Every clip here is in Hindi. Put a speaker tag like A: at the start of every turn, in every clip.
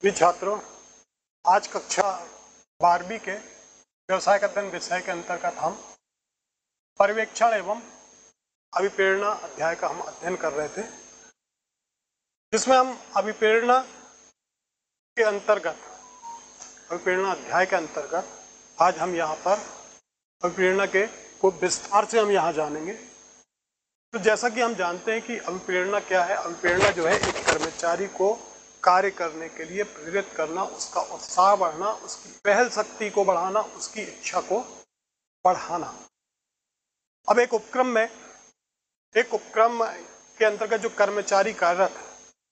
A: भी छात्रों, आज कक्षा 12वीं के व्यवसाय अध्ययन विषय के अंतर्गत हम पर्यवेक्षण एवं अभिप्रेरणा अध्याय का हम अध्ययन कर रहे थे, जिसमें हम अभिप्रेरणा के अंतर्गत अभिप्रेरणा अध्याय के अंतर्गत आज हम यहाँ पर अभिप्रेरणा के को विस्तार से हम यहाँ जानेंगे। तो जैसा कि हम जानते हैं कि अभिप्रेरणा क्या है। अभिप्रेरणा जो है एक कर्मचारी को कार्य करने के लिए प्रेरित करना, उसका उत्साह बढ़ाना, उसकी पहल शक्ति को बढ़ाना, उसकी इच्छा को बढ़ाना। अब एक उपक्रम के अंतर्गत जो कर्मचारी कार्यरत है,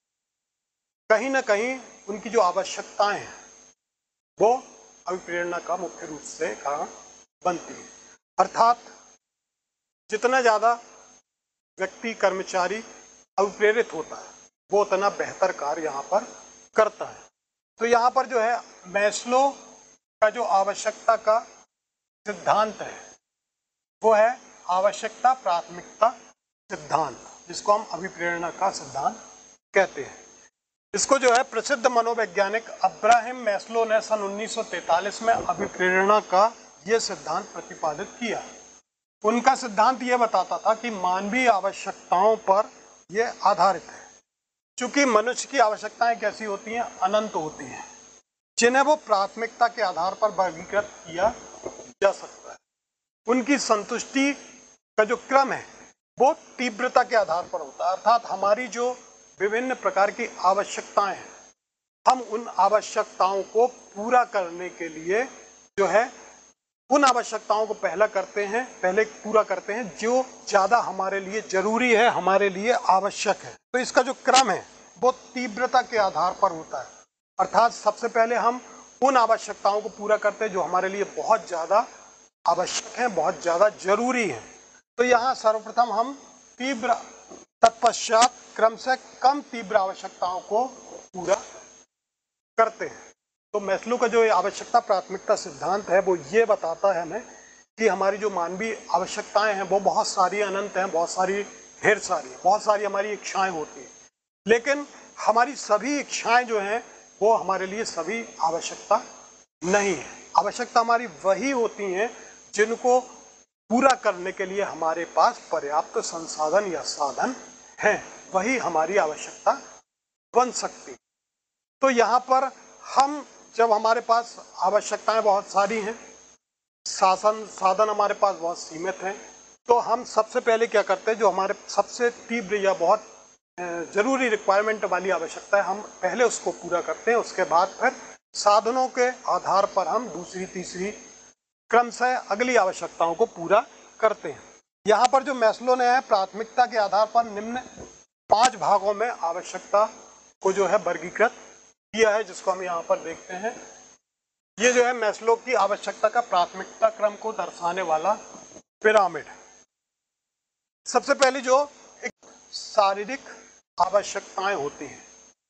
A: कहीं ना कहीं उनकी जो आवश्यकताएं हैं वो अभिप्रेरणा का मुख्य रूप से कारण बनती है। अर्थात जितना ज़्यादा व्यक्ति कर्मचारी अभिप्रेरित होता है वो उतना बेहतर कार्य यहाँ पर करता है। तो यहाँ पर जो है मैस्लो का जो आवश्यकता का सिद्धांत है वो है आवश्यकता प्राथमिकता सिद्धांत, जिसको हम अभिप्रेरणा का सिद्धांत कहते हैं। इसको जो है प्रसिद्ध मनोवैज्ञानिक अब्राहम मैस्लो ने सन 1943 में अभिप्रेरणा का ये सिद्धांत प्रतिपादित किया। उनका सिद्धांत ये बताता था कि मानवीय आवश्यकताओं पर यह आधारित है। चूंकि मनुष्य की आवश्यकताएं कैसी होती हैं, अनंत होती हैं, जिन्हें वो प्राथमिकता के आधार पर वर्गीकृत किया जा सकता है। उनकी संतुष्टि का जो क्रम है वो तीव्रता के आधार पर होता है। अर्थात हमारी जो विभिन्न प्रकार की आवश्यकताएं हैं, हम उन आवश्यकताओं को पूरा करने के लिए जो है उन आवश्यकताओं को पहले पूरा करते हैं जो ज़्यादा हमारे लिए जरूरी है, हमारे लिए आवश्यक है। तो इसका जो क्रम है वो तीव्रता के आधार पर होता है। अर्थात सबसे पहले हम उन आवश्यकताओं को पूरा करते हैं जो हमारे लिए बहुत ज़्यादा आवश्यक हैं, बहुत ज़्यादा जरूरी हैं। तो यहाँ सर्वप्रथम हम तीव्र, तत्पश्चात क्रम से कम तीव्र आवश्यकताओं को पूरा करते हैं। तो मैस्लो का जो आवश्यकता प्राथमिकता सिद्धांत है वो ये बताता है हमें कि हमारी जो मानवीय आवश्यकताएं हैं वो बहुत सारी अनंत हैं, बहुत सारी हमारी इच्छाएं होती हैं, लेकिन हमारी सभी इच्छाएं जो हैं वो हमारे लिए सभी आवश्यकता नहीं है। आवश्यकता हमारी वही होती हैं जिनको पूरा करने के लिए हमारे पास पर्याप्त संसाधन या साधन हैं, वही हमारी आवश्यकता बन सकती। तो यहाँ पर हम जब हमारे पास आवश्यकताएं बहुत सारी हैं, साधन हमारे पास बहुत सीमित हैं, तो हम सबसे पहले क्या करते हैं, जो हमारे सबसे तीव्र या बहुत जरूरी रिक्वायरमेंट वाली आवश्यकता है हम पहले उसको पूरा करते हैं। उसके बाद फिर साधनों के आधार पर हम दूसरी तीसरी क्रम से अगली आवश्यकताओं को पूरा करते हैं। यहाँ पर जो मैस्लो ने है प्राथमिकता के आधार पर निम्न 5 भागों में आवश्यकता को जो है वर्गीकृत किया है, जिसको हम यहाँ पर देखते हैं। ये जो है मैस्लो की आवश्यकता का प्राथमिकता क्रम को दर्शाने वाला पिरामिड है। सबसे पहली जो एक शारीरिक आवश्यकताएं होती हैं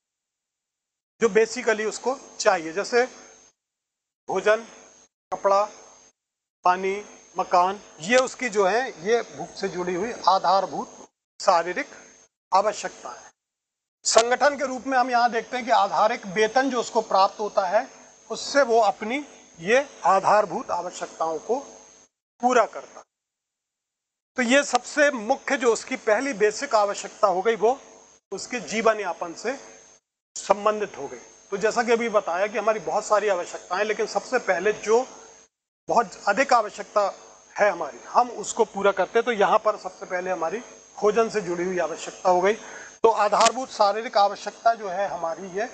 A: जो बेसिकली उसको चाहिए, जैसे भोजन, कपड़ा, पानी, मकान, ये उसकी जो है ये भूख से जुड़ी हुई आधारभूत शारीरिक आवश्यकताएं। संगठन के रूप में हम यहाँ देखते हैं कि आधारिक वेतन जो उसको प्राप्त होता है उससे वो अपनी ये आधारभूत आवश्यकताओं को पूरा करता है। तो ये सबसे मुख्य जो उसकी पहली बेसिक आवश्यकता हो गई वो उसके जीवन यापन से संबंधित हो गई। तो जैसा कि अभी बताया कि हमारी बहुत सारी आवश्यकताएं, लेकिन सबसे पहले जो बहुत अधिक आवश्यकता है हमारी, हम उसको पूरा करते हैं। तो यहाँ पर सबसे पहले हमारी भोजन से जुड़ी हुई आवश्यकता हो गई। तो आधारभूत शारीरिक आवश्यकता जो है हमारी ये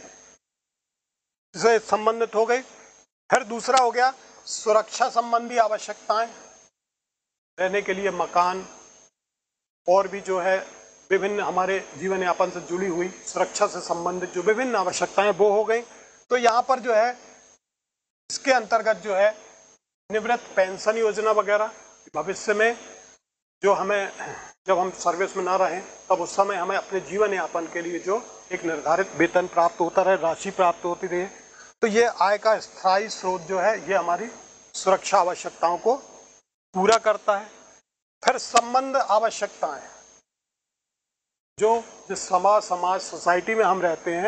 A: से संबंधित हो गई। फिर दूसरा हो गया सुरक्षा संबंधी आवश्यकताएं, रहने के लिए मकान और भी जो है विभिन्न हमारे जीवन यापन से जुड़ी हुई सुरक्षा से संबंधित जो विभिन्न आवश्यकताएं वो हो गई। तो यहाँ पर जो है इसके अंतर्गत जो है निवृत्त पेंशन योजना वगैरह, भविष्य में जो हमें जब हम सर्विस में ना रहें तब उस समय हमें अपने जीवन यापन के लिए जो एक निर्धारित वेतन प्राप्त होता रहे, राशि प्राप्त होती रहे, तो ये आय का स्थायी स्रोत जो है ये हमारी सुरक्षा आवश्यकताओं को पूरा करता है। फिर संबंध आवश्यकताएं, जो जिस समाज सोसाइटी में हम रहते हैं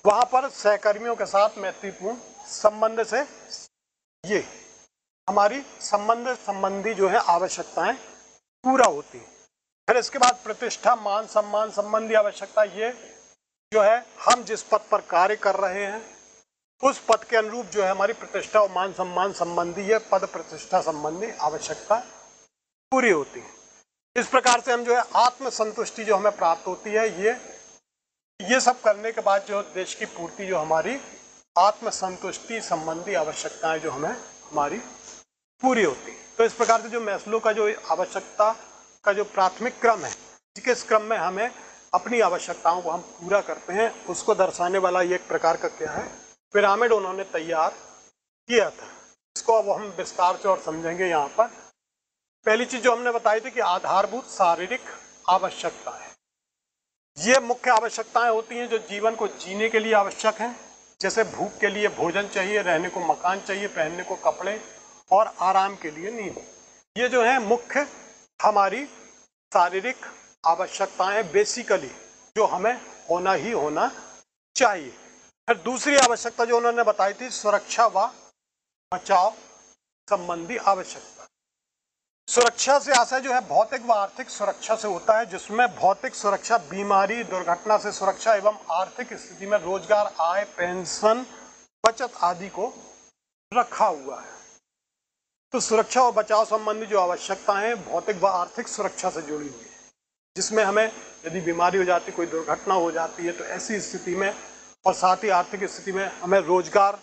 A: वहां पर सहकर्मियों के साथ मैत्रीपूर्ण संबंध से ये हमारी संबंध संबंधी जो है आवश्यकताएं पूरा होती है। फिर इसके बाद प्रतिष्ठा मान सम्मान संबंधी आवश्यकता, ये जो है हम जिस पद पर कार्य कर रहे हैं उस पद के अनुरूप जो है हमारी प्रतिष्ठा और मान सम्मान संबंधी ये पद प्रतिष्ठा संबंधी आवश्यकता पूरी होती है। इस प्रकार से हम जो है आत्म संतुष्टि जो हमें प्राप्त होती है, ये सब करने के बाद जो देश की पूर्ति जो हमारी आत्म संतुष्टि संबंधी आवश्यकताएं जो हमें हमारी पूरी होती है। तो इस प्रकार से जो मैस्लो का जो आवश्यकता का जो प्राथमिक क्रम है, जिस क्रम में हमें अपनी आवश्यकताओं को हम पूरा करते हैं, उसको दर्शाने वाला ये एक प्रकार का क्या है, पिरामिड उन्होंने तैयार किया था। इसको अब हम विस्तार से और समझेंगे। यहाँ पर पहली चीज जो हमने बताई थी कि आधारभूत शारीरिक आवश्यकताएं, ये मुख्य आवश्यकताएं होती हैं जो जीवन को जीने के लिए आवश्यक हैं। जैसे भूख के लिए भोजन चाहिए, रहने को मकान चाहिए, पहनने को कपड़े और आराम के लिए नींद। ये जो है मुख्य हमारी शारीरिक आवश्यकताएं बेसिकली जो हमें होना ही होना चाहिए। फिर दूसरी आवश्यकता जो उन्होंने बताई थी सुरक्षा व बचाव संबंधी आवश्यकता। सुरक्षा से आशय जो है भौतिक व आर्थिक सुरक्षा से होता है, जिसमें भौतिक सुरक्षा बीमारी दुर्घटना से सुरक्षा एवं आर्थिक स्थिति में रोजगार आय पेंशन बचत आदि को रखा हुआ है। तो सुरक्षा और बचाव संबंधी जो आवश्यकताएं हैं भौतिक व आर्थिक सुरक्षा से जुड़ी हुई है, जिसमें हमें यदि बीमारी हो जाती, कोई दुर्घटना हो जाती है, तो ऐसी स्थिति में और साथ ही आर्थिक स्थिति में हमें रोजगार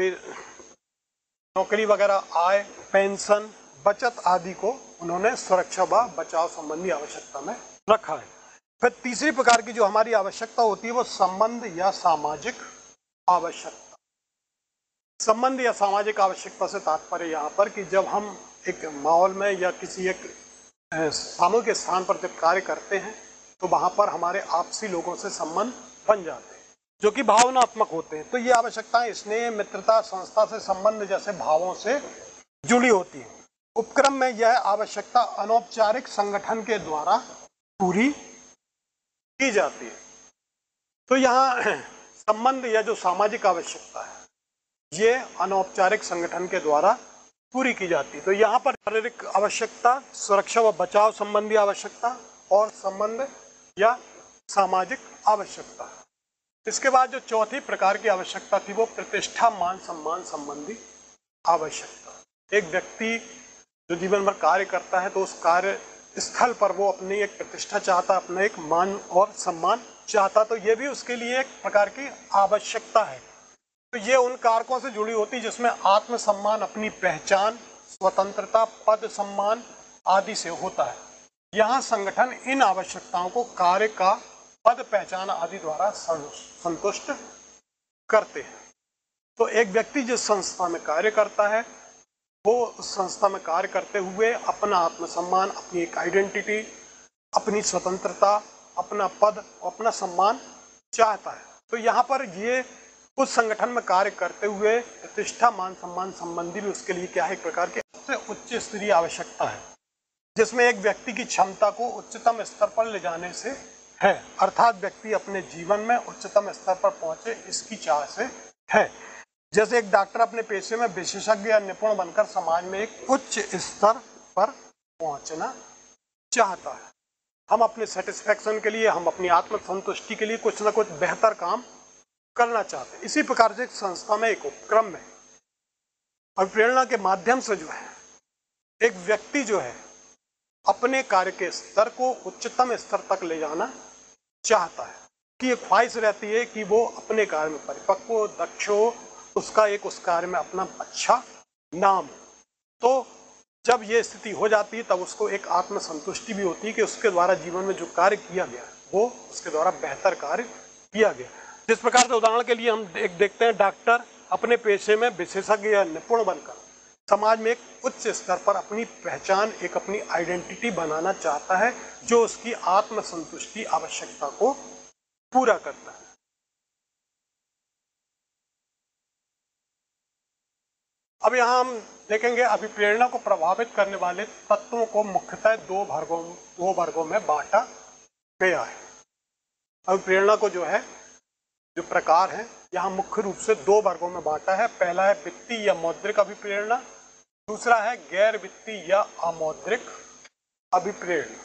A: नौकरी वगैरह आय पेंशन बचत आदि को उन्होंने सुरक्षा व बचाव संबंधी आवश्यकता में रखा है। फिर तीसरी प्रकार की जो हमारी आवश्यकता होती है वो संबंध या सामाजिक आवश्यकता। संबंध या सामाजिक आवश्यकता से तात्पर्य यहाँ पर कि जब हम एक माहौल में या किसी एक सामूहिक स्थान पर जब कार्य करते हैं तो वहाँ पर हमारे आपसी लोगों से संबंध बन जाते हैं जो कि भावनात्मक होते हैं। तो ये आवश्यकताएं स्नेह मित्रता संस्था से संबंध जैसे भावों से जुड़ी होती हैं। उपक्रम में यह आवश्यकता अनौपचारिक संगठन के द्वारा पूरी की जाती है। तो यहाँ संबंध या जो सामाजिक आवश्यकता है ये अनौपचारिक संगठन के द्वारा पूरी की जाती है। तो यहाँ पर शारीरिक आवश्यकता, सुरक्षा व बचाव संबंधी आवश्यकता और संबंध या सामाजिक आवश्यकता। इसके बाद जो चौथी प्रकार की आवश्यकता थी वो प्रतिष्ठा मान सम्मान संबंधी आवश्यकता। एक व्यक्ति जो जीवन भर कार्य करता है तो उस कार्य स्थल पर वो अपनी एक प्रतिष्ठा चाहता, अपना एक मान और सम्मान चाहता, तो ये भी उसके लिए एक प्रकार की आवश्यकता है। तो ये उन कारकों से जुड़ी होती जिसमें आत्मसम्मान, अपनी पहचान, स्वतंत्रता, पद सम्मान आदि से होता है। यहाँ संगठन इन आवश्यकताओं को कार्य का पद पहचान आदि द्वारा संतुष्ट करते हैं। तो एक व्यक्ति जिस संस्था में कार्य करता है वो उस संस्था में कार्य करते हुए अपना आत्मसम्मान, अपनी एक आइडेंटिटी, अपनी स्वतंत्रता, अपना पद, अपना सम्मान चाहता है। तो यहाँ पर ये उस संगठन में कार्य करते हुए प्रतिष्ठा मान सम्मान संबंधी भी उसके लिए क्या है, एक प्रकार की सबसे उच्च स्तरीय आवश्यकता है जिसमें एक व्यक्ति की क्षमता को उच्चतम स्तर पर ले जाने से है, अर्थात व्यक्ति अपने जीवन में उच्चतम स्तर पर पहुंचे इसकी चाह से है। जैसे एक डॉक्टर अपने पेशे में विशेषज्ञ या निपुण बनकर समाज में एक उच्च स्तर पर पहुंचना चाहता है। हम अपने सेटिस्फैक्शन के लिए, हम अपनी आत्म संतुष्टि के लिए कुछ ना कुछ बेहतर काम करना चाहते हैं। इसी प्रकार से एक संस्था में, एक उपक्रम में अभिप्रेरणा के माध्यम से जो है एक व्यक्ति जो है अपने कार्य के स्तर को उच्चतम स्तर तक ले जाना चाहता है, कि ये ख्वाहिश रहती है कि वो अपने कार्य में परिपक्व हो, दक्ष हो, उसका एक उस कार्य में अपना अच्छा नाम। तो जब ये स्थिति हो जाती है तब उसको एक आत्म संतुष्टि भी होती है कि उसके द्वारा जीवन में जो कार्य किया गया वो उसके द्वारा बेहतर कार्य किया गया। जिस प्रकार से उदाहरण के लिए हम एक देखते हैं, डॉक्टर अपने पेशे में विशेषज्ञ या निपुण बनकर समाज में एक उच्च स्तर पर अपनी पहचान, एक अपनी आइडेंटिटी बनाना चाहता है जो उसकी आत्म संतुष्टि आवश्यकता को पूरा करता है। अब यहाँ हम देखेंगे अभिप्रेरणा को प्रभावित करने वाले तत्वों को मुख्यतः दो वर्गों में बांटा गया है। अभिप्रेरणा को जो है जो प्रकार हैं यहाँ मुख्य रूप से दो वर्गों में बांटा है। पहला है वित्तीय या मौद्रिक अभिप्रेरणा, दूसरा है गैर वित्तीय या अमौद्रिक अभिप्रेरणा।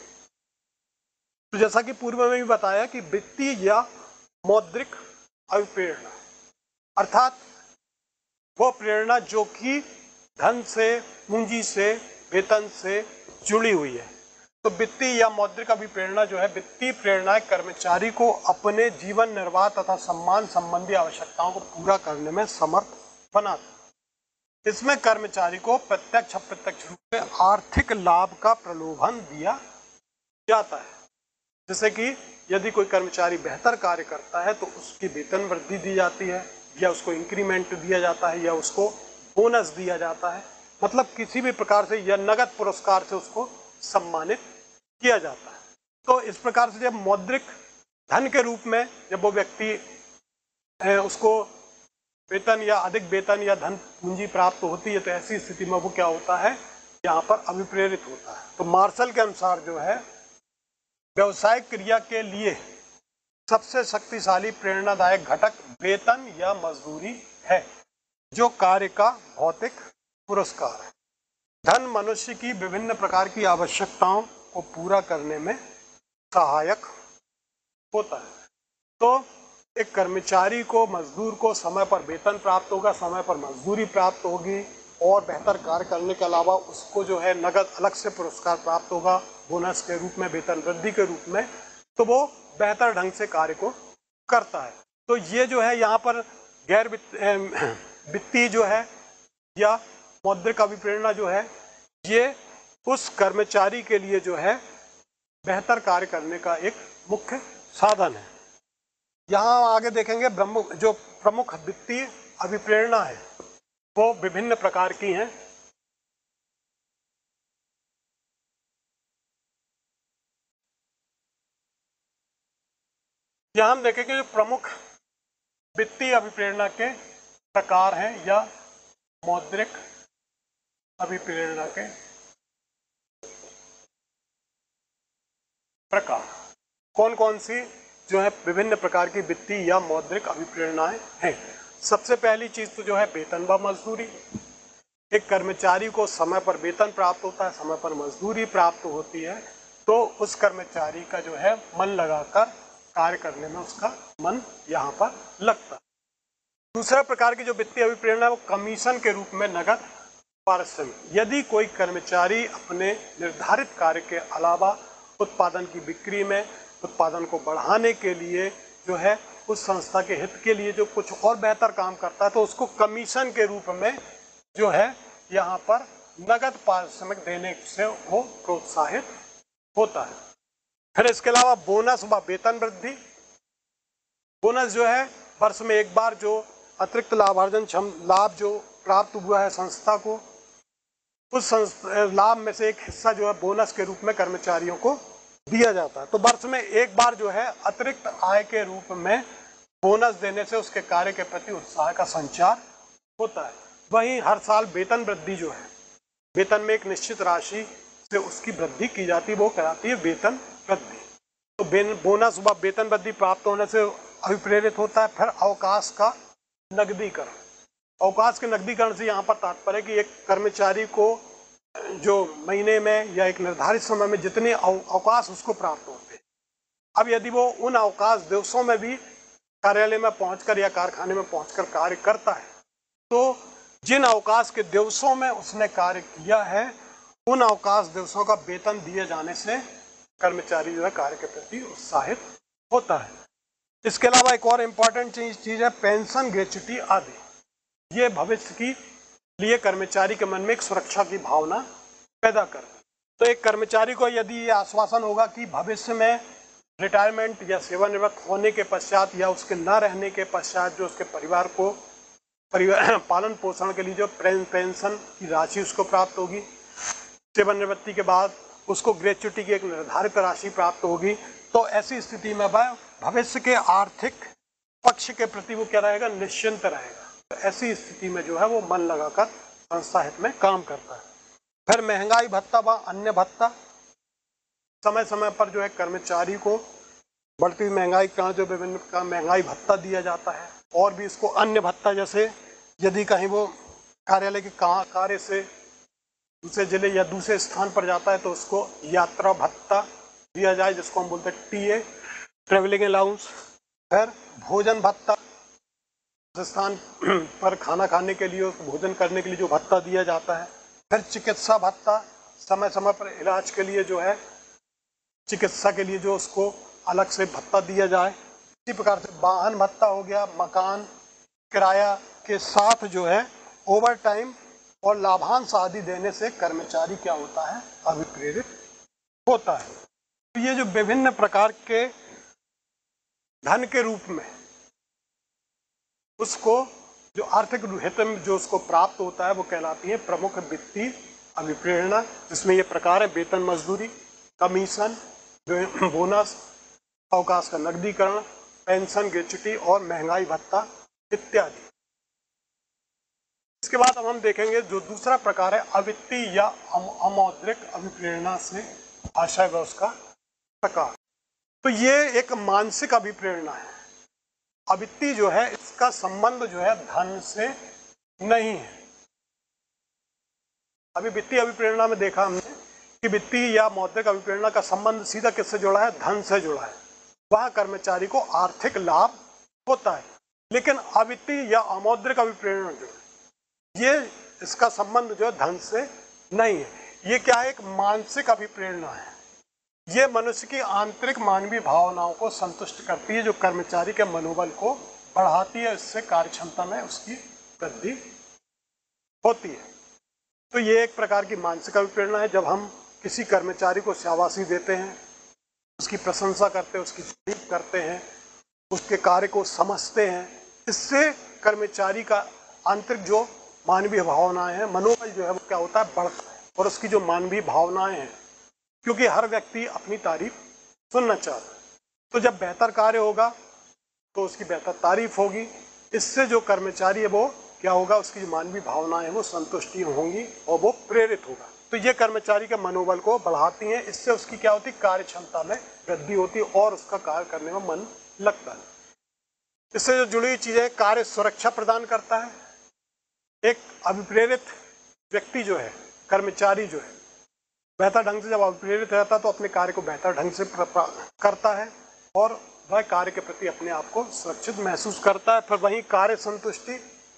A: तो जैसा कि पूर्व में भी बताया कि वित्तीय या मौद्रिक अभिप्रेरणा अर्थात वो प्रेरणा जो कि धन से, पूंजी से, वेतन से जुड़ी हुई है। तो वित्तीय या मौद्रिक अभिप्रेरणा जो है, वित्तीय प्रेरणा कर्मचारी को अपने जीवन निर्वाह तथा सम्मान संबंधी आवश्यकताओं को पूरा करने में समर्थ बनाती है। इसमें कर्मचारी को प्रत्यक्ष अप्रत्यक्ष रूप से आर्थिक लाभ का प्रलोभन दिया जाता है। जैसे कि यदि कोई कर्मचारी बेहतर कार्य करता है तो उसकी वेतन वृद्धि दी जाती है, या उसको इंक्रीमेंट दिया जाता है, या उसको बोनस दिया जाता है। मतलब किसी भी प्रकार से या नगद पुरस्कार से उसको सम्मानित किया जाता है। तो इस प्रकार से जब मौद्रिक धन के रूप में जब वो व्यक्ति उसको वेतन या अधिक वेतन या धन पूंजी प्राप्त होती है, तो ऐसी स्थिति में वो क्या होता है, यहाँ पर अभिप्रेरित होता है। तो मार्शल के अनुसार जो है, व्यवसायिक क्रिया के लिए सबसे शक्तिशाली प्रेरणादायक घटक वेतन या मजदूरी है, जो कार्य का भौतिक पुरस्कार है। धन मनुष्य की विभिन्न प्रकार की आवश्यकताओं को पूरा करने में सहायक होता है। तो एक कर्मचारी को, मजदूर को समय पर वेतन प्राप्त होगा, समय पर मजदूरी प्राप्त होगी, और बेहतर कार्य करने के अलावा उसको जो है नगद अलग से पुरस्कार प्राप्त होगा, बोनस के रूप में, वेतन वृद्धि के रूप में। तो वो बेहतर ढंग से कार्य को करता है। तो ये जो है यहाँ पर गैर वित्तीय जो है या मौद्रिक अभिप्रेरणा जो है, ये उस कर्मचारी के लिए जो है बेहतर कार्य करने का एक मुख्य साधन है। यहाँ आगे देखेंगे जो प्रमुख वित्तीय अभिप्रेरणा है वो विभिन्न प्रकार की हैं। यहाँ हम देखेंगे जो प्रमुख वित्तीय अभिप्रेरणा के प्रकार हैं या मौद्रिक अभिप्रेरणा के प्रकार कौन कौन सी जो है विभिन्न प्रकार की वित्तीय या मौद्रिक अभिप्रेरणाएं हैं। सबसे पहली चीज तो जो है वेतन व मजदूरी। एक कर्मचारी को समय पर वेतन प्राप्त होता है, समय पर मजदूरी प्राप्त होती है, तो उस कर्मचारी का जो है मन लगाकर कार्य करने में उसका मन यहाँ पर लगता है। दूसरा प्रकार की जो वित्तीय अभिप्रेरणा है वो कमीशन के रूप में नगद पारिश्रमिक। यदि कोई कर्मचारी अपने निर्धारित कार्य के अलावा उत्पादन की बिक्री में, उत्पादन को बढ़ाने के लिए जो है उस संस्था के हित के लिए जो कुछ और बेहतर काम करता है, तो उसको कमीशन के रूप में जो है यहाँ पर नगद पारिश्रमिक देने से वो प्रोत्साहित होता है। फिर इसके अलावा बोनस व वेतन वृद्धि। बोनस जो है वर्ष में एक बार जो अतिरिक्त लाभार्जन लाभ जो प्राप्त हुआ है संस्था को, उस लाभ में से एक हिस्सा जो है बोनस के रूप में कर्मचारियों को दिया जाता है। तो वर्ष में एक बार जो है अतिरिक्त आय के रूप में बोनस देने से उसके कार्य के प्रति उत्साह का संचार होता है। वहीं हर साल वेतन वृद्धि जो है, वेतन में एक निश्चित राशि से उसकी वृद्धि की जाती है, वो कहलाती है वेतन वृद्धि। तो बोनस व वेतन वृद्धि प्राप्त होने से अभिप्रेरित होता है। फिर अवकाश का नगदीकरण। अवकाश के नगदीकरण से यहाँ पर तात्पर्य कि एक कर्मचारी को जो महीने में या एक निर्धारित समय में जितने अवकाश उसको प्राप्त होते हैं, अब यदि वो उन अवकाश दिवसों में भी कार्यालय में पहुंचकर या कारखाने में पहुंचकर कार्य करता है, तो जिन अवकाश के दिवसों में उसने कार्य किया है, उन अवकाश दिवसों का वेतन दिए जाने से कर्मचारी जो है कार्य के प्रति उत्साहित होता है। इसके अलावा एक और इम्पॉर्टेंट चीज है पेंशन, ग्रेच्युटी आदि। ये भविष्य की लिए कर्मचारी के मन में एक सुरक्षा की भावना पैदा कर। तो एक कर्मचारी को यदि ये आश्वासन होगा कि भविष्य में रिटायरमेंट या सेवानिवृत्त होने के पश्चात या उसके न रहने के पश्चात जो उसके परिवार को पालन पोषण के लिए जो पेंशन की राशि उसको प्राप्त होगी, सेवानिवृत्ति के बाद उसको ग्रेच्युटी की एक निर्धारित राशि प्राप्त होगी, तो ऐसी स्थिति में वह भविष्य के आर्थिक पक्ष के प्रति वो क्या रहेगा, निश्चिंत रहेगा। तो ऐसी स्थिति में जो है वो मन लगाकर संस्था हित में काम करता है। फिर महंगाई भत्ता व अन्य भत्ता। समय समय पर जो है कर्मचारी को बढ़ती हुई महंगाई का जो विभिन्न का महंगाई भत्ता दिया जाता है, और भी इसको अन्य भत्ता, जैसे यदि कहीं वो कार्यालय के कार्य से दूसरे जिले या दूसरे स्थान पर जाता है तो उसको यात्रा भत्ता दिया जाए, जिसको हम बोलते हैं टीए, ट्रेवलिंग अलाउंस। फिर भोजन भत्ता, उस स्थान पर खाना खाने के लिए, भोजन करने के लिए जो भत्ता दिया जाता है। फिर चिकित्सा भत्ता, समय समय पर इलाज के लिए जो है चिकित्सा के लिए जो उसको अलग से भत्ता दिया जाए। इसी प्रकार से वाहन भत्ता हो गया, मकान किराया के साथ जो है ओवर टाइम और लाभांश आदि देने से कर्मचारी क्या होता है, अभिप्रेरित होता है। तो ये जो विभिन्न प्रकार के धन के रूप में उसको जो आर्थिक हित में जो उसको प्राप्त होता है वो कहलाती है प्रमुख वित्तीय अभिप्रेरणा, जिसमें ये प्रकार है वेतन मजदूरी, कमीशन, बोनस, अवकाश का नकदीकरण, पेंशन, ग्रेच्युटी और महंगाई भत्ता इत्यादि। इसके बाद अब हम देखेंगे जो दूसरा प्रकार है अवित्तीय या अमौद्रिक अभिप्रेरणा से आशय व उसका प्रकार। तो ये एक मानसिक अभिप्रेरणा है। अवित्तीय जो है इसका संबंध जो है धन से नहीं है। अभी वित्तीय अभिप्रेरणा में देखा हमने कि वित्तीय या मौद्रिक अभिप्रेरणा का संबंध सीधा किससे जुड़ा है, धन से जुड़ा है। वह कर्मचारी को आर्थिक लाभ होता है। लेकिन अवित्तीय या अमौद्रिक अभिप्रेरणा जो है ये इसका संबंध जो है धन से नहीं है। ये क्या है, एक मानसिक अभिप्रेरणा है। ये मनुष्य की आंतरिक मानवीय भावनाओं को संतुष्ट करती है, जो कर्मचारी के मनोबल को बढ़ाती है, इससे कार्यक्षमता में उसकी वृद्धि होती है। तो ये एक प्रकार की मानसिक अभिप्रेरणा है। जब हम किसी कर्मचारी को शाबाशी देते हैं, उसकी प्रशंसा करते हैं, उसकी तारीफ करते हैं, उसके कार्य को समझते हैं, इससे कर्मचारी का आंतरिक जो मानवीय भावनाएं हैं, मनोबल जो है वो क्या होता है, बढ़ता है। और उसकी जो मानवीय भावनाएं हैं, क्योंकि हर व्यक्ति अपनी तारीफ सुनना चाहता है, तो जब बेहतर कार्य होगा तो उसकी बेहतर तारीफ होगी। इससे जो कर्मचारी है वो क्या होगा, उसकी जो मानवीय भावनाएं हैं वो संतुष्टि होंगी और वो प्रेरित होगा। तो ये कर्मचारी के मनोबल को बढ़ाती हैं। इससे उसकी क्या होती है, कार्य क्षमता में वृद्धि होती है और उसका कार्य करने में मन लगता है। इससे जो जुड़ी हुई चीजें, कार्य सुरक्षा प्रदान करता है। एक अभिप्रेरित व्यक्ति जो है, कर्मचारी जो है, बेहतर ढंग से जब अभिप्रेरित रहता है तो अपने कार्य को बेहतर ढंग से करता है और वह कार्य के प्रति अपने आप को सुरक्षित महसूस करता है। फिर वहीं कार्य संतुष्टि,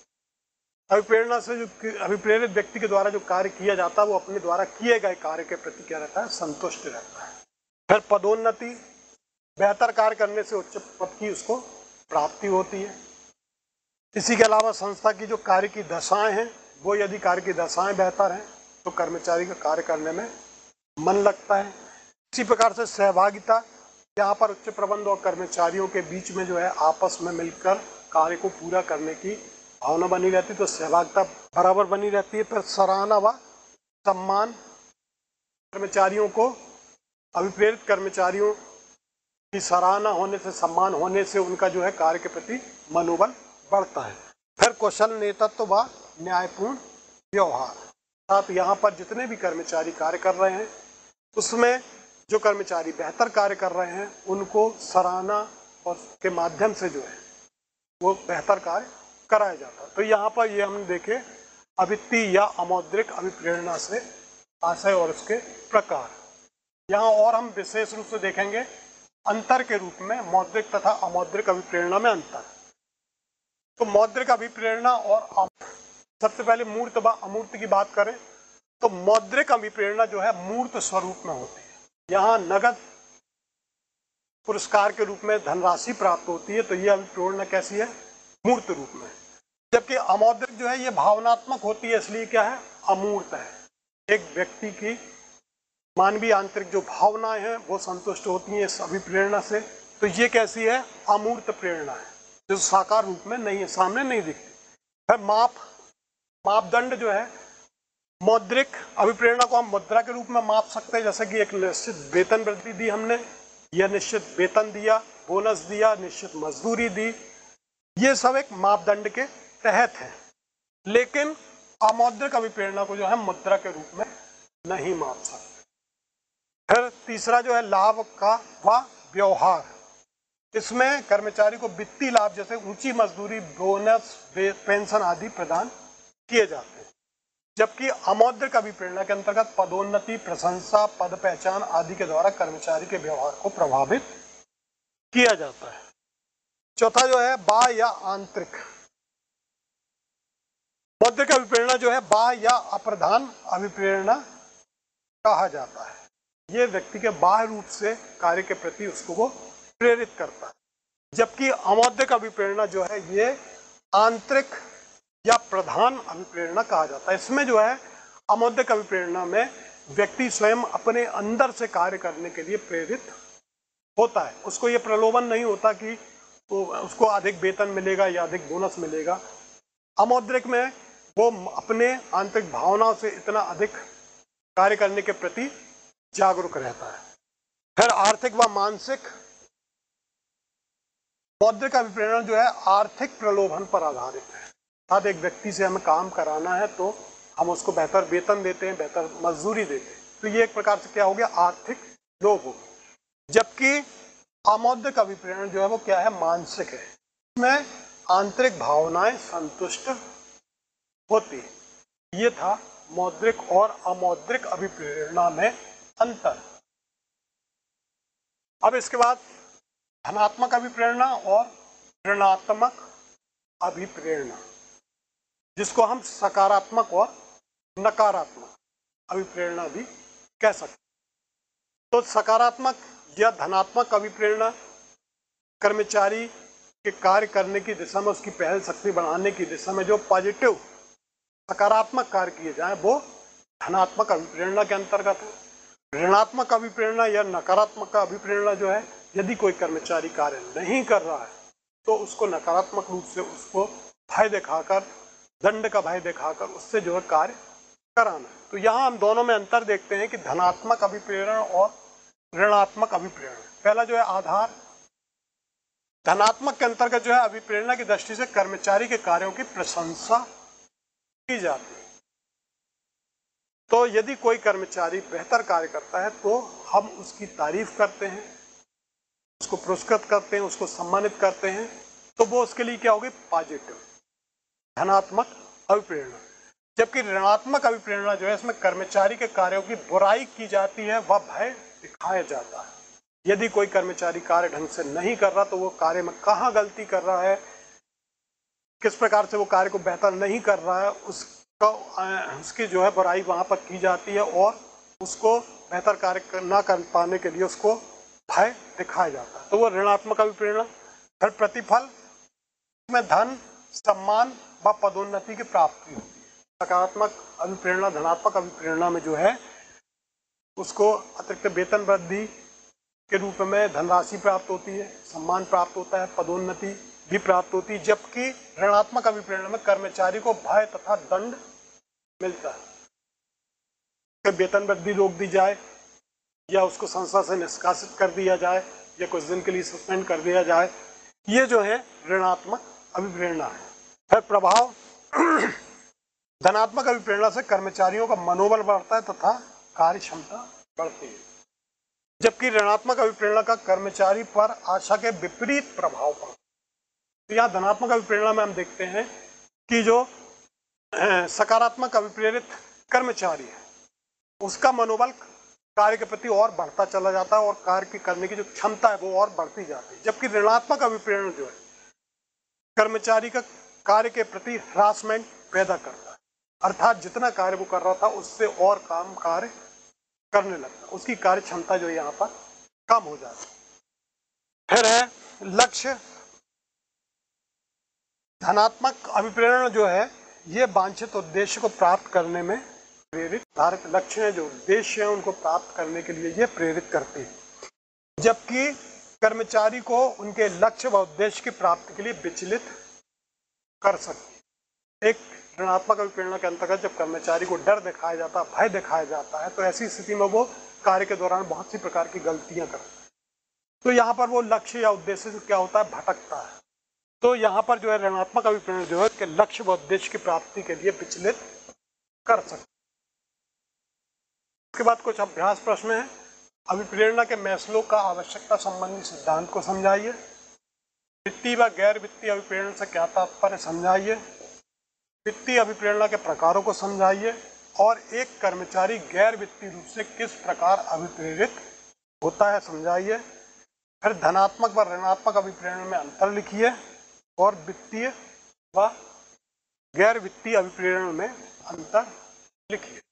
A: अभिप्रेरणा से जो अभिप्रेरित व्यक्ति के द्वारा जो कार्य किया जाता है वो अपने द्वारा किए गए कार्य के प्रति क्या रहता है, संतुष्ट रहता है। फिर पदोन्नति, बेहतर कार्य करने से उच्च पद की उसको प्राप्ति होती है। इसी के अलावा संस्था की जो कार्य की दशाएं हैं, वो यदि कार्य की दशाएं बेहतर हैं तो कर्मचारी का कार्य करने में मन लगता है। इसी प्रकार से सहभागिता, यहाँ पर उच्च प्रबंध और कर्मचारियों के बीच में जो है आपस में मिलकर कार्य को पूरा करने की भावना बनी रहती है, तो सहभागिता बराबर बनी रहती है। फिर सराहना व सम्मान, कर्मचारियों को, अभिप्रेरित कर्मचारियों की सराहना होने से, सम्मान होने से उनका जो है कार्य के प्रति मनोबल बढ़ता है। फिर कौशल नेतृत्व व न्यायपूर्ण व्यवहार, साथ यहाँ पर जितने भी कर्मचारी कार्य कर रहे हैं उसमें जो कर्मचारी बेहतर कार्य कर रहे हैं उनको सराहना और के माध्यम से जो है वो बेहतर कार्य कराया जाता है। तो यहाँ पर ये हमने देखे अवित्तीय या अमौद्रिक अभिप्रेरणा से आशय और उसके प्रकार। यहाँ और हम विशेष रूप से देखेंगे अंतर के रूप में मौद्रिक तथा अमौद्रिक अभिप्रेरणा में अंतर। तो मौद्रिक अभिप्रेरणा और सबसे पहले मूर्त व अमूर्त की बात करें तो मौद्रिक अभिप्रेरणा जो है मूर्त स्वरूप में होती है। यहाँ नगद पुरस्कार के रूप में धनराशि प्राप्त होती है, तो यह अभिप्रेरणा कैसी है, मूर्त रूप में। जबकि अमौद्रिक जो है ये भावनात्मक होती है, इसलिए क्या है, अमूर्त है। एक व्यक्ति की मानवीय आंतरिक जो भावनाएं हैं वो संतुष्ट होती हैं इस अभिप्रेरणा से, तो ये कैसी है, अमूर्त प्रेरणा है, जो साकार रूप में नहीं है, सामने नहीं दिखती। फिर मापदंड जो है, मौद्रिक अभिप्रेरणा को हम मुद्रा के रूप में माप सकते हैं, जैसे कि एक निश्चित वेतन वृद्धि दी हमने, या निश्चित वेतन दिया, बोनस दिया, निश्चित मजदूरी दी, ये सब एक मापदंड के तहत है। लेकिन अमौद्रिक अभिप्रेरणा को जो है मुद्रा के रूप में नहीं माप सकते। फिर तीसरा जो है लाभ का व व्यवहार, इसमें कर्मचारी को वित्तीय लाभ जैसे ऊंची मजदूरी, बोनस, पेंशन आदि प्रदान किए जाते हैं। जबकि अमौद्रिक अभिप्रेरणा के अंतर्गत पदोन्नति, प्रशंसा, पद पहचान आदि के द्वारा कर्मचारी के व्यवहार को प्रभावित किया जाता है। चौथा जो है बाह्य या आंतरिक। मौद्रिक अभिप्रेरणा जो है बाह्य या अप्रधान अभिप्रेरणा कहा जाता है। ये व्यक्ति के बाह्य रूप से कार्य के प्रति उसको वो प्रेरित करता है। जबकि अमौद्रिक अभिप्रेरणा जो है ये आंतरिक या प्रधान अभिप्रेरणा कहा जाता है। इसमें जो है अमौद्रिक अभिप्रेरणा में व्यक्ति स्वयं अपने अंदर से कार्य करने के लिए प्रेरित होता है। उसको ये प्रलोभन नहीं होता कि उसको अधिक वेतन मिलेगा या अधिक बोनस मिलेगा। अमौद्रिक में वो अपने आंतरिक भावनाओं से इतना अधिक कार्य करने के प्रति जागरूक रहता है। फिर आर्थिक व मानसिक। मौद्रिक अभिप्रेरणा जो है आर्थिक प्रलोभन पर आधारित है। अर्थात एक व्यक्ति से हमें काम कराना है तो हम उसको बेहतर वेतन देते हैं, बेहतर मजदूरी देते हैं, तो ये एक प्रकार से क्या हो गया, आर्थिक लोभ हो गया। जबकि अमौद्रिक अभिप्रेरणा जो है वो क्या है, मानसिक है। इसमें आंतरिक भावनाएं संतुष्ट होती है। ये था मौद्रिक और अमौद्रिक अभिप्रेरणा में अंतर। अब इसके बाद धनात्मक अभिप्रेरणा और ऋणात्मक अभिप्रेरणा, जिसको हम सकारात्मक और नकारात्मक अभिप्रेरणा भी कह सकते। तो सकारात्मक या धनात्मक अभिप्रेरणा कर्मचारी के कार्य करने की दिशा में, उसकी पहल शक्ति बढ़ाने की दिशा में जो पॉजिटिव सकारात्मक कार्य किए जाए वो धनात्मक अभिप्रेरणा के अंतर्गत है। ऋणात्मक अभिप्रेरणा या नकारात्मक अभिप्रेरणा जो है, यदि कोई कर्मचारी कार्य नहीं कर रहा है तो उसको नकारात्मक रूप से उसको भय दिखाकर, दंड का भय दिखाकर उससे जो है कार्य कराना। तो यहाँ हम दोनों में अंतर देखते हैं कि धनात्मक अभिप्रेरणा और ऋणात्मक अभिप्रेरणा। पहला जो है आधार। धनात्मक के अंतर्गत जो है अभिप्रेरणा की दृष्टि से कर्मचारी के कार्यों की प्रशंसा की जाती है। तो यदि कोई कर्मचारी बेहतर कार्य करता है तो हम उसकी तारीफ करते हैं, उसको पुरस्कृत करते हैं, उसको सम्मानित करते हैं, तो वो उसके लिए क्या होगी, पॉजिटिव धनात्मक अभिप्रेरणा। जबकि ऋणात्मक अभिप्रेरणा जो है, इसमें कर्मचारी के कार्यों की बुराई की जाती है, वह भय दिखाया जाता है। यदि कोई कर्मचारी कार्य ढंग से नहीं कर रहा तो वो कार्य में कहाँ गलती कर रहा है, किस प्रकार से वो कार्य को बेहतर नहीं कर रहा है, उसकी जो है बुराई वहाँ पर की जाती है और उसको बेहतर कार्य ना कर पाने के लिए उसको भय दिखाया जाता है। तो वो ऋणात्मक अभिप्रेरणा। फिर प्रतिफल में धन, सम्मान व पदोन्नति की प्राप्ति होती है। सकारात्मक अभिप्रेरणा, धनात्मक अभिप्रेरणा में जो है उसको अतिरिक्त वेतन वृद्धि के रूप में धनराशि प्राप्त होती है, सम्मान प्राप्त होता है, पदोन्नति भी प्राप्त होती है। जबकि ऋणात्मक अभिप्रेरणा में कर्मचारी को भय तथा दंड मिलता है, वेतन वृद्धि रोक दी जाए या उसको संस्था से निष्कासित कर दिया जाए या कुछ दिन के लिए सस्पेंड कर दिया जाए। ये जो है ऋणात्मक अभिप्रेरणा है। फिर प्रभाव। धनात्मक अभिप्रेरणा से कर्मचारियों का मनोबल बढ़ता है तथा कार्य क्षमता बढ़ती है। जबकि ऋणात्मक अभिप्रेरणा का कर्मचारी पर आशा के विपरीत प्रभाव पड़ता है। तो यहाँ धनात्मक अभिप्रेरणा में हम देखते हैं कि जो सकारात्मक अभिप्रेरित कर्मचारी है उसका मनोबल कार्य के प्रति और बढ़ता चला जाता है और कार्य की करने की जो क्षमता है वो और बढ़ती जाती है। जबकि ऋणात्मक अभिप्रेरणा जो है कर्मचारी का कार्य के प्रति हरासमेंट पैदा करता है, अर्थात जितना कार्य वो कर रहा था उससे और काम कार्य करने लगता है, उसकी कार्य क्षमता जो यहाँ पर कम हो जाती है। फिर है लक्ष्य। धनात्मक अभिप्रेरणा जो है ये वांछित उद्देश्य को प्राप्त करने में प्रेरित, धारक लक्ष्य है जो उद्देश्य है उनको प्राप्त करने के लिए ये प्रेरित करती है। जबकि कर्मचारी को उनके लक्ष्य व उद्देश्य की प्राप्ति के लिए विचलित कर सकती है। एक ऋणात्मक अभिप्रेरणा के अंतर्गत जब कर्मचारी को डर दिखाया जाता है, भय दिखाया जाता है, तो ऐसी स्थिति में वो कार्य के दौरान बहुत सी प्रकार की गलतियां करता है। तो यहाँ पर वो लक्ष्य या उद्देश्य से क्या होता है, भटकता है। तो यहाँ पर जो है ऋणात्मक अभिप्रेरणा जो है कि लक्ष्य व उद्देश्य की प्राप्ति के लिए विचलित कर सकते। इसके बाद कुछ अभ्यास प्रश्न है। अभिप्रेरणा के मैस्लो का आवश्यकता संबंधी सिद्धांत को समझाइए। वित्तीय व गैर वित्तीय अभिप्रेरण से क्या तात्पर्य समझाइए। वित्तीय अभिप्रेरणा के प्रकारों को समझाइए और एक कर्मचारी गैर वित्तीय रूप से किस प्रकार अभिप्रेरित होता है समझाइए। फिर धनात्मक व ऋणात्मक अभिप्रेरण में अंतर लिखिए और वित्तीय व गैर वित्तीय अभिप्रेरण में अंतर लिखिए।